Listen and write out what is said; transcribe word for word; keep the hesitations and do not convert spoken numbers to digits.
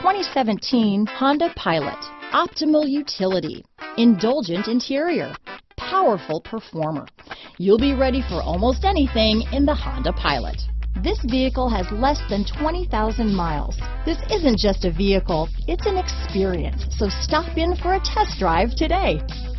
twenty seventeen Honda Pilot. Optimal utility, indulgent interior, powerful performer. You'll be ready for almost anything in the Honda Pilot. This vehicle has less than twenty thousand miles. This isn't just a vehicle, it's an experience. So stop in for a test drive today.